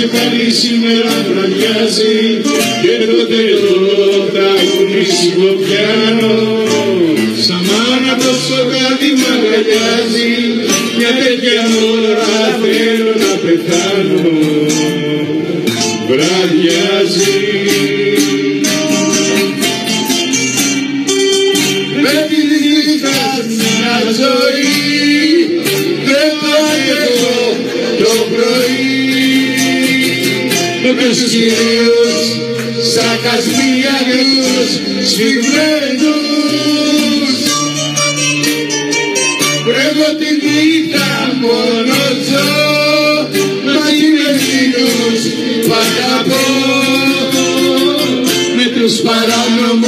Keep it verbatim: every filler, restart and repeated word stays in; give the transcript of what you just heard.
και πάλι σήμερα βραδιάζει και τότε το τραγουδίσιμο πιάνω σαν μάνα τόσο κάτι μ' αγκαλιάζει μια τέτοια ώρα θέλω να πεθάνω βραδιάζει. Με τη νύχτα μια ζωή δεν πάει εγώ το πρωί με τους κυρίους σακασμοί αγρούς σφιγμένους βρέχω τη νύχτα μόνο ζω μαζί με φίλους που αγαπώ με τους παράνομους